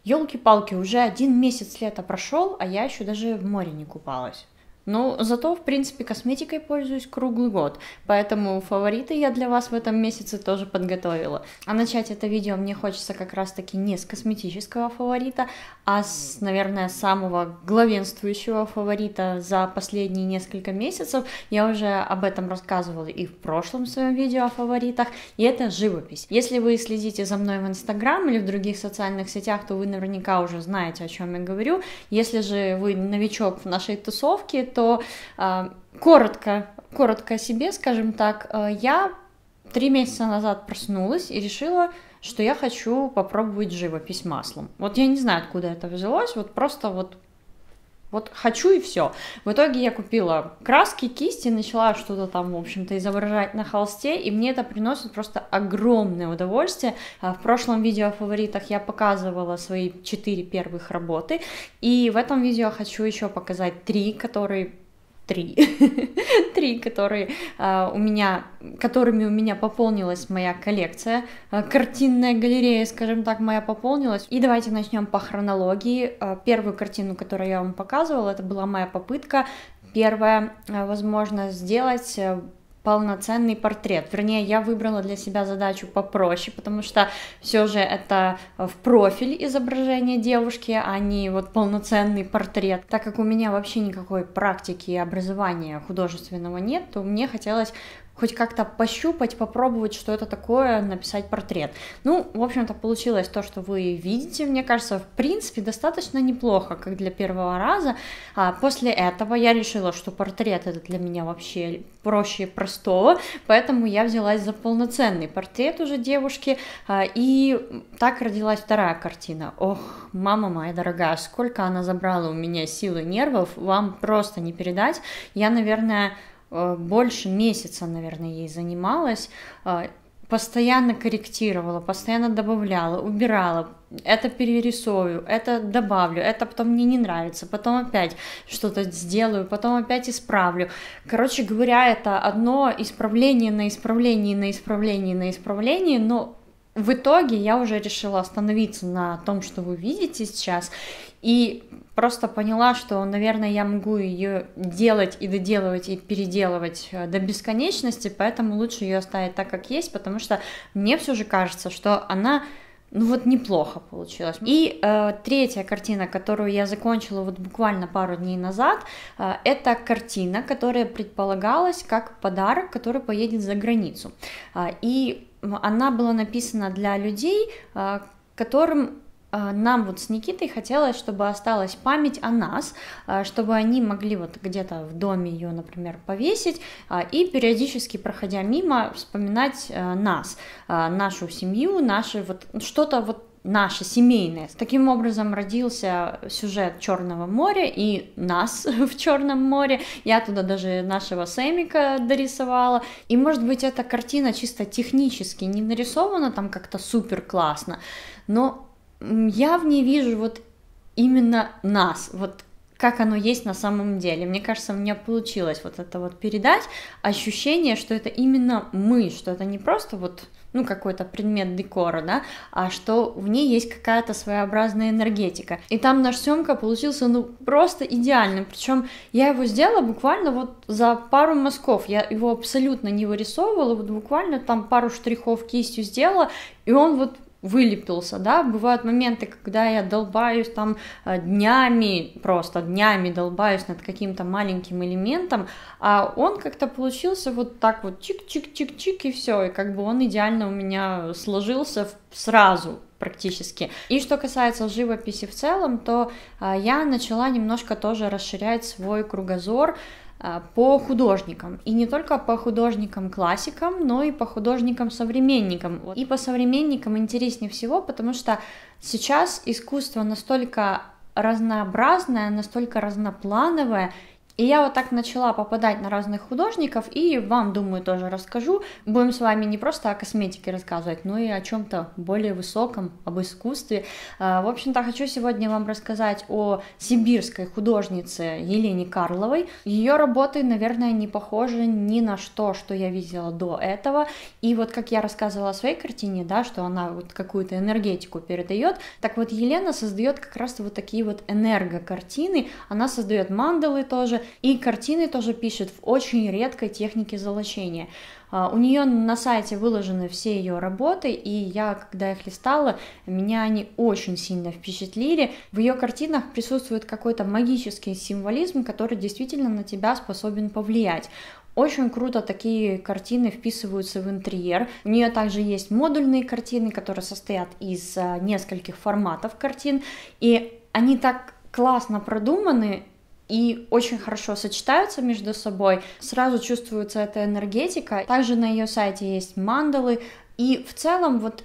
Ёлки-палки, уже 1 месяц лета прошел, а я еще даже в море не купалась. Ну, зато, в принципе, косметикой пользуюсь круглый год, поэтому фавориты я для вас в этом месяце тоже подготовила. А начать это видео мне хочется как раз-таки не с косметического фаворита, а с, наверное, самого главенствующего фаворита за последние несколько месяцев. Я уже об этом рассказывала и в прошлом своем видео о фаворитах, и это живопись. Если вы следите за мной в Инстаграм или в других социальных сетях, то вы наверняка уже знаете, о чем я говорю. Если же вы новичок в нашей тусовке, то коротко о себе, скажем так, я 3 месяца назад проснулась и решила, что я хочу попробовать живопись маслом. Вот я не знаю, откуда это взялось, вот просто вот хочу и все. В итоге я купила краски, кисти, начала что-то там, в общем-то, изображать на холсте, и мне это приносит просто огромное удовольствие. В прошлом видео о фаворитах я показывала свои 4 первых работы, и в этом видео хочу еще показать 3, которые которыми у меня пополнилась моя коллекция, картинная галерея, скажем так, моя пополнилась. И давайте начнем по хронологии. Первую картину, которую я вам показывала, это была моя попытка, первая, возможно, сделать полноценный портрет. Вернее, я выбрала для себя задачу попроще, потому что все же это в профиль изображение девушки, а не вот полноценный портрет. Так как у меня вообще никакой практики и образования художественного нет, то мне хотелось хоть как-то пощупать, попробовать, что это такое, написать портрет. Ну, в общем-то, получилось то, что вы видите. Мне кажется, в принципе, достаточно неплохо, как для первого раза. После этого я решила, что портрет это для меня вообще проще простого, поэтому я взялась за полноценный портрет уже девушки, и так родилась вторая картина. Ох, мама моя дорогая, сколько она забрала у меня сил и нервов, вам просто не передать. Я, наверное, больше месяца, наверное, ей занималась, постоянно корректировала, постоянно добавляла, убирала, это перерисую, это добавлю, это потом мне не нравится, потом опять что-то сделаю, потом опять исправлю. Короче говоря, это одно исправление на исправление, на исправление, на исправление, но в итоге я уже решила остановиться на том, что вы видите сейчас, и просто поняла, что, наверное, я могу ее делать и доделывать, и переделывать до бесконечности, поэтому лучше ее оставить так, как есть, потому что мне все же кажется, что она, ну вот, неплохо получилась. И третья картина, которую я закончила вот буквально пару дней назад, это картина, которая предполагалась как подарок, который поедет за границу. И она была написана для людей, которым нам вот с Никитой хотелось, чтобы осталась память о нас, чтобы они могли вот где-то в доме ее, например, повесить и периодически, проходя мимо, вспоминать нас, нашу семью, наше вот что-то вот наше семейное. Таким образом родился сюжет Черного моря и нас в Черном море. Я туда даже нашего Сэмика дорисовала. И, может быть, эта картина чисто технически не нарисована там как-то супер классно, но я в ней вижу вот именно нас, вот как оно есть на самом деле. Мне кажется, у меня получилось вот это вот передать ощущение, что это именно мы, что это не просто вот, ну, какой-то предмет декора, да, а что в ней есть какая-то своеобразная энергетика. И там наш Сёмка получился, ну, просто идеальным, причем я его сделала буквально вот за пару мазков, я его абсолютно не вырисовывала, вот буквально там пару штрихов кистью сделала, и он вот вылепился, да, бывают моменты, когда я долбаюсь там днями, просто днями долбаюсь над каким-то маленьким элементом, а он как-то получился вот так вот чик-чик-чик-чик и все, и как бы он идеально у меня сложился сразу практически. И что касается живописи в целом, то я начала немножко тоже расширять свой кругозор по художникам, и не только по художникам-классикам, но и по художникам-современникам. И по современникам интереснее всего, потому что сейчас искусство настолько разнообразное, настолько разноплановое, И я вот так начала попадать на разных художников, и вам, думаю, тоже расскажу. Будем с вами не просто о косметике рассказывать, но и о чем-то более высоком, об искусстве. В общем-то, хочу сегодня вам рассказать о сибирской художнице Елене Карловой. Ее работы, наверное, не похожи ни на что, что я видела до этого. И вот как я рассказывала о своей картине, да, что она вот какую-то энергетику передает, так вот Елена создает как раз вот такие вот энергокартины. Она создает мандалы тоже, и картины тоже пишет в очень редкой технике золочения. У нее на сайте выложены все ее работы, и я, когда их листала, меня они очень сильно впечатлили. В ее картинах присутствует какой-то магический символизм, который действительно на тебя способен повлиять. Очень круто такие картины вписываются в интерьер. У нее также есть модульные картины, которые состоят из нескольких форматов картин, и они так классно продуманы и очень хорошо сочетаются между собой. Сразу чувствуется эта энергетика. Также на ее сайте есть мандалы, и в целом вот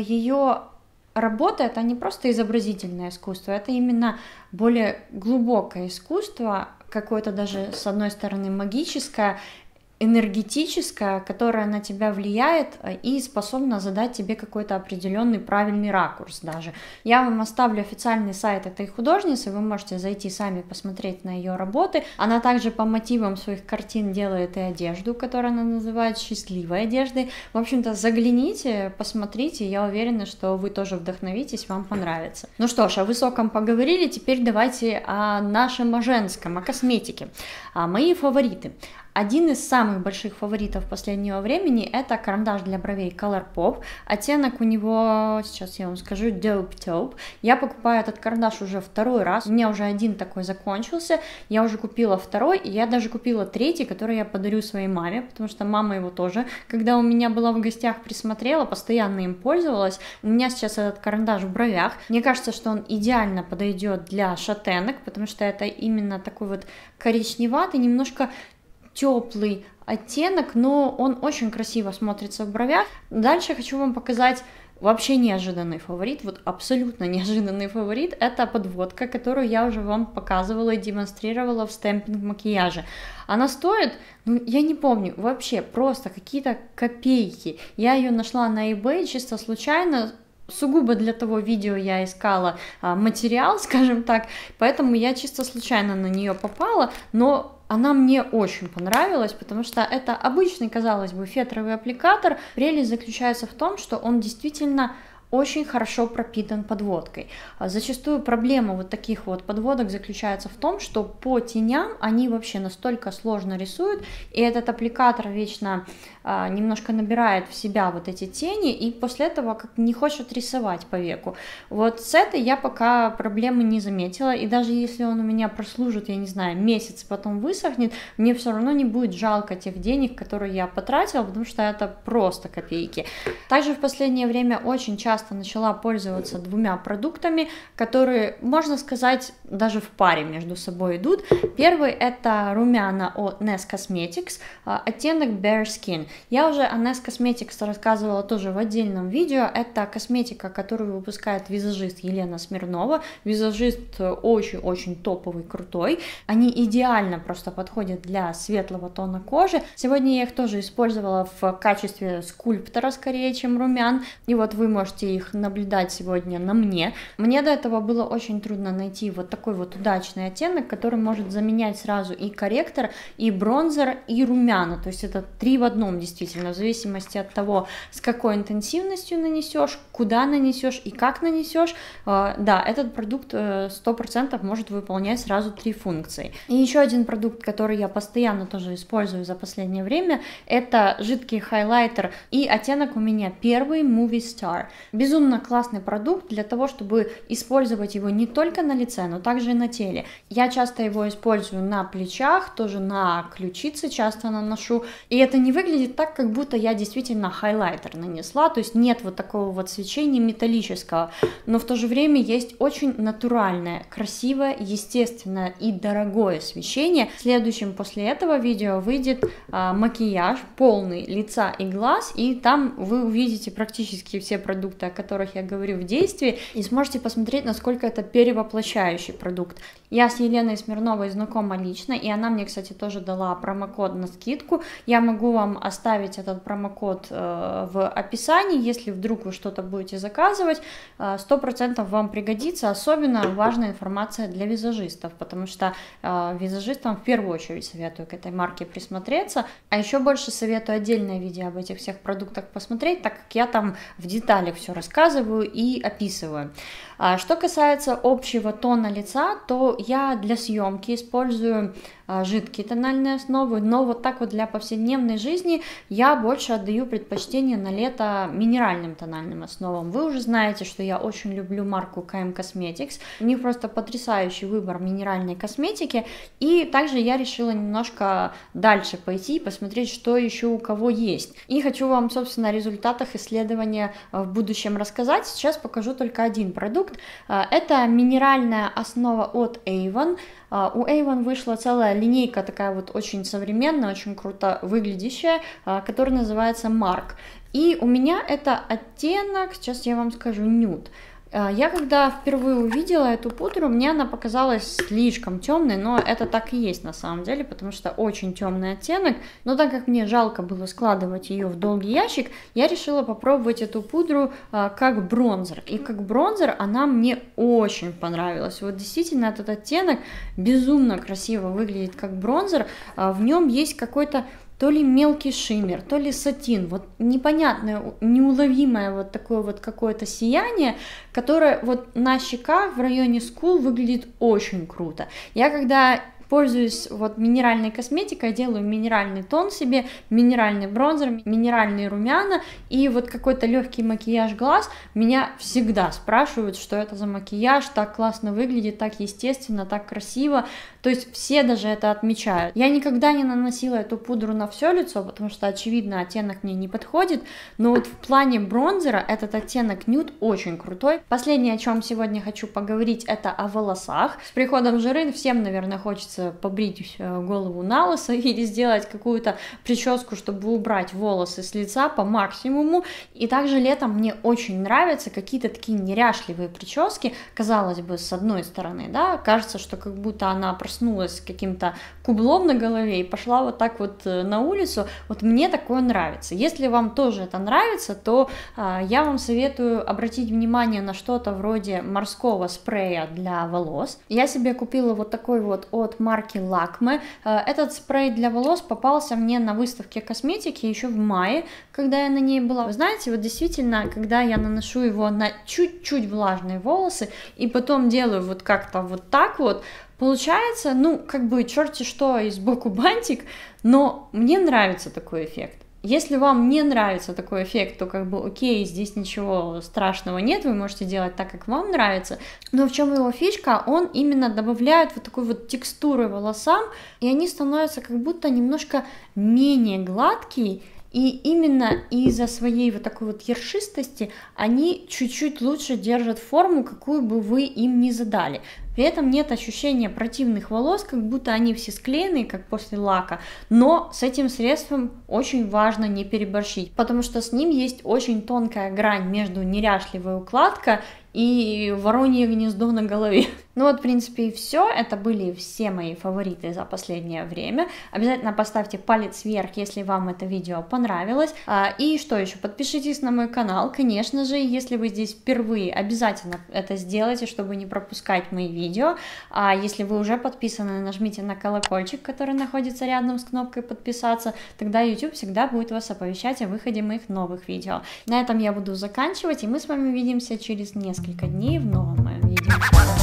ее работа — это не просто изобразительное искусство, это именно более глубокое искусство, какое-то даже с одной стороны магическое, энергетическая, которая на тебя влияет и способна задать тебе какой-то определенный правильный ракурс даже. Я вам оставлю официальный сайт этой художницы, вы можете зайти сами посмотреть на ее работы. Она также по мотивам своих картин делает и одежду, которую она называет счастливой одеждой. В общем-то, загляните, посмотрите, я уверена, что вы тоже вдохновитесь, вам понравится. Ну что ж, о высоком поговорили, теперь давайте о нашем, о женском, о косметике. Мои фавориты. Один из самых больших фаворитов последнего времени — это карандаш для бровей Colourpop. Оттенок у него, сейчас я вам скажу, Dope Taupe. Я покупаю этот карандаш уже второй раз. У меня уже один такой закончился. Я уже купила второй, и я даже купила третий, который я подарю своей маме, потому что мама его тоже, когда у меня была в гостях, присмотрела, постоянно им пользовалась. У меня сейчас этот карандаш в бровях. Мне кажется, что он идеально подойдет для шатенок, потому что это именно такой вот коричневатый, немножко теплый оттенок, но он очень красиво смотрится в бровях. Дальше хочу вам показать вообще неожиданный фаворит, вот абсолютно неожиданный фаворит. Это подводка, которую я уже вам показывала и демонстрировала в стемпинг макияже. Она стоит, ну я не помню, вообще просто какие-то копейки. Я ее нашла на eBay чисто случайно. Сугубо для того видео я искала материал, скажем так, поэтому я чисто случайно на нее попала, но она мне очень понравилась, потому что это обычный, казалось бы, фетровый аппликатор. Прелесть заключается в том, что он действительно очень хорошо пропитан подводкой. Зачастую проблема вот таких вот подводок заключается в том, что по теням они вообще настолько сложно рисуют, и этот аппликатор вечно немножко набирает в себя вот эти тени, и после этого как не хочет рисовать по веку. Вот с этой я пока проблемы не заметила, и даже если он у меня прослужит, я не знаю, месяц, потом высохнет, мне все равно не будет жалко тех денег, которые я потратила, потому что это просто копейки. Также в последнее время очень часто начала пользоваться двумя продуктами, которые, можно сказать, даже в паре между собой идут. Первый — это румяна от Nest Cosmetics, оттенок Bare Skin. Я уже о Nest Cosmetics рассказывала тоже в отдельном видео. Это косметика, которую выпускает визажист Елена Смирнова. Визажист очень-очень топовый, крутой. Они идеально просто подходят для светлого тона кожи. Сегодня я их тоже использовала в качестве скульптора скорее, чем румян. И вот вы можете их наблюдать сегодня на мне. Мне до этого было очень трудно найти вот такой вот удачный оттенок, который может заменять сразу и корректор, и бронзер, и румяна. То есть это 3 в одном действительно, в зависимости от того, с какой интенсивностью нанесешь, куда нанесешь и как нанесешь. Да, этот продукт 100% может выполнять сразу 3 функции. И еще один продукт, который я постоянно тоже использую за последнее время, это жидкий хайлайтер, и оттенок у меня первый Movie Star. Безумно классный продукт для того, чтобы использовать его не только на лице, но также и на теле. Я часто его использую на плечах, тоже на ключице часто наношу, и это не выглядит так, как будто я действительно хайлайтер нанесла, то есть нет вот такого вот свечения металлического, но в то же время есть очень натуральное, красивое, естественное и дорогое свечение. Следующим после этого видео выйдет макияж полный лица и глаз, и там вы увидите практически все продукты продукты, о которых я говорю в действии, и сможете посмотреть, насколько это перевоплощающий продукт. Я с Еленой Смирновой знакома лично, и она мне, кстати, тоже дала промокод на скидку. Я могу вам оставить этот промокод в описании, если вдруг вы что-то будете заказывать, 100% вам пригодится. Особенно важная информация для визажистов, потому что визажистам в первую очередь советую к этой марке присмотреться, а еще больше советую отдельное видео об этих всех продуктах посмотреть, так как я там в деталях все рассказываю и описываю. Что касается общего тона лица, то я для съемки использую жидкие тональные основы, но вот так вот для повседневной жизни я больше отдаю предпочтение на лето минеральным тональным основам. Вы уже знаете, что я очень люблю марку KM Cosmetics, у них просто потрясающий выбор минеральной косметики, и также я решила немножко дальше пойти и посмотреть, что еще у кого есть. И хочу вам, собственно, о результатах исследования в будущем рассказать. Сейчас покажу только один продукт. Это минеральная основа от Avon. У Avon вышла целая линейка, такая вот очень современная, очень круто выглядящая, которая называется Mark. И у меня это оттенок, сейчас я вам скажу, нюд. Я когда впервые увидела эту пудру, мне она показалась слишком темной, но это так и есть на самом деле, потому что очень темный оттенок. Но так как мне жалко было складывать ее в долгий ящик, я решила попробовать эту пудру как бронзер. И как бронзер она мне очень понравилась. Вот действительно этот оттенок безумно красиво выглядит как бронзер. В нем есть какой-то то ли мелкий шиммер, то ли сатин, вот непонятное, неуловимое вот такое вот какое-то сияние, которое вот на щеках в районе скул выглядит очень круто. Я когда пользуюсь вот минеральной косметикой, делаю минеральный тон себе, минеральный бронзер, минеральные румяна и вот какой-то легкий макияж глаз. Меня всегда спрашивают, что это за макияж, так классно выглядит, так естественно, так красиво. То есть все даже это отмечают. Я никогда не наносила эту пудру на все лицо, потому что, очевидно, оттенок мне не подходит. Но вот в плане бронзера этот оттенок нюд очень крутой. Последнее, о чем сегодня хочу поговорить, это о волосах. С приходом жары всем, наверное, хочется побрить голову на лысо или сделать какую-то прическу, чтобы убрать волосы с лица по максимуму. И также летом мне очень нравятся какие-то такие неряшливые прически. Казалось бы, с одной стороны, да, кажется, что как будто она проснулась с каким-то кублом на голове и пошла вот так вот на улицу. Вот мне такое нравится. Если вам тоже это нравится, то я вам советую обратить внимание на что-то вроде морского спрея для волос. Я себе купила вот такой вот от марки Lakme. Этот спрей для волос попался мне на выставке косметики еще в мае, когда я на ней была. Вы знаете, вот действительно, когда я наношу его на чуть-чуть влажные волосы и потом делаю вот как-то вот так вот, получается, ну, как бы черти что и сбоку бантик, но мне нравится такой эффект. Если вам не нравится такой эффект, то как бы окей, здесь ничего страшного нет, вы можете делать так, как вам нравится. Но в чем его фишка? Он именно добавляет вот такой вот текстуры волосам, и они становятся как будто немножко менее гладкие. И именно из-за своей вот такой вот ершистости они чуть-чуть лучше держат форму, какую бы вы им ни задали. При этом нет ощущения противных волос, как будто они все склеенные, как после лака, но с этим средством очень важно не переборщить, потому что с ним есть очень тонкая грань между неряшливой укладкой и воронье гнездо на голове. Ну вот, в принципе, и все. Это были все мои фавориты за последнее время. Обязательно поставьте палец вверх, если вам это видео понравилось. И что еще? Подпишитесь на мой канал, конечно же, если вы здесь впервые, обязательно это сделайте, чтобы не пропускать мои видео. А если вы уже подписаны, нажмите на колокольчик, который находится рядом с кнопкой подписаться, тогда YouTube всегда будет вас оповещать о выходе моих новых видео. На этом я буду заканчивать, и мы с вами увидимся через несколько дней в новом моем видео.